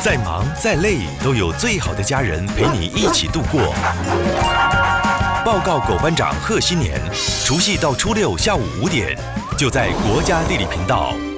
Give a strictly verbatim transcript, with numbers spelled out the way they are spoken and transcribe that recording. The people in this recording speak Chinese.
再忙再累，都有最好的家人陪你一起度过。报告狗班长贺新年，除夕到初六下午五点，就在国家地理频道。